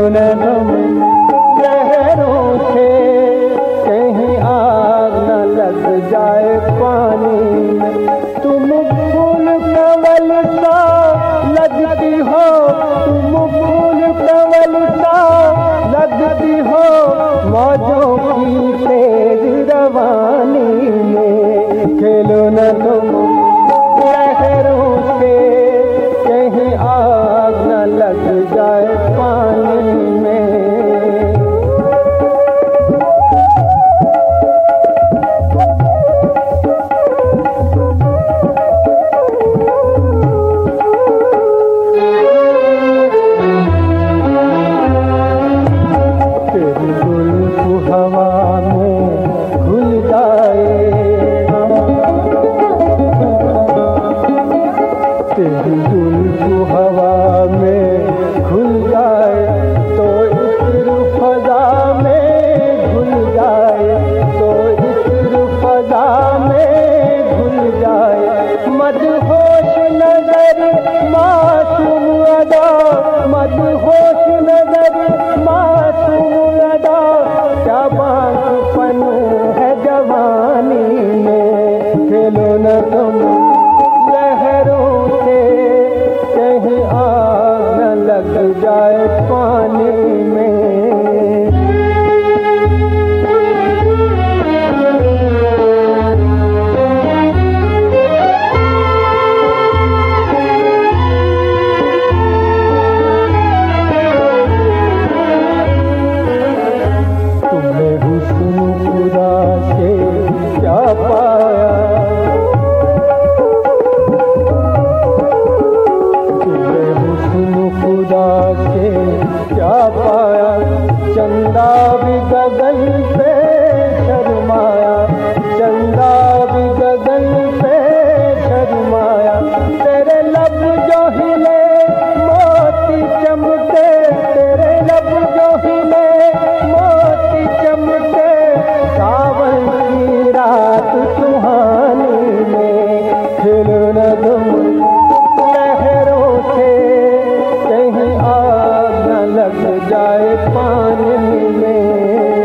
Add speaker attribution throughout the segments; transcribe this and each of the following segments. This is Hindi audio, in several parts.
Speaker 1: न तुम लहरों से, कहीं आग न लग जाए पानी में। तुम फूल कंवल सा लगती हो, तुम फूल कंवल सा लगती हो, मौजों की तेज रवानी में। खेलो न तुम लहरों से, कहीं आग न लग जाए पानी में। तेरी जुल्फ़ हवा में घुल जाए, तेरी जुल्फ़ हवा में घुल जाए, तो इस फज़ा में घुल जाए, तो इस फज़ा में घुल जाए। मदहोश नज़र मासूम अदा, मदहोश नज़र मासूम अदा, क्या बाँझपन है जवानी में। खेलो न तुम लहरों से, कहीं आग न लग जाए पानी में। तुमने हुस्न खुदा से क्या पाया, तुमने हुस्न खुदा से क्या पाया। चंदा भी गगन पे शर्माया, चंदा भी गगन पे शर्माया। तेरे लब जो हिले मोती चमके, तेरे लब जो हिले मोती चमके, सावन की रात सुहानी में। खेलो न तुम लहरों से, कहीं आग न लग जाए पानी में।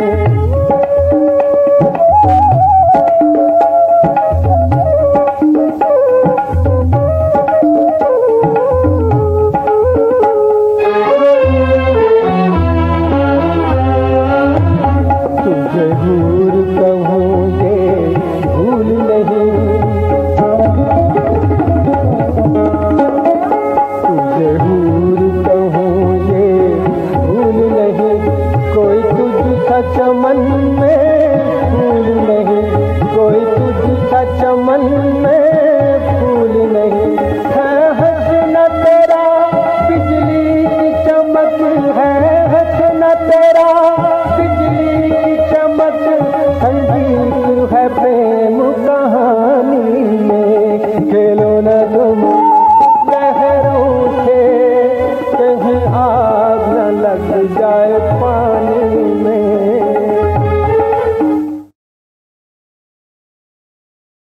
Speaker 1: तुझे हूर कहूँ ये भूल नहीं, तुझे हूर कहूँ ये भूल नहीं। कोई तुझ चमन में फूल नहीं, कोई तुझ चमन में फूल नहीं। है हंसना तेरा बिजली की चमक, है हंसना तेरा बिजली की चमक, संगीत है प्रेम कहानी में। खेलो न तुम लहरों से, कहीं आग न लग जाए पानी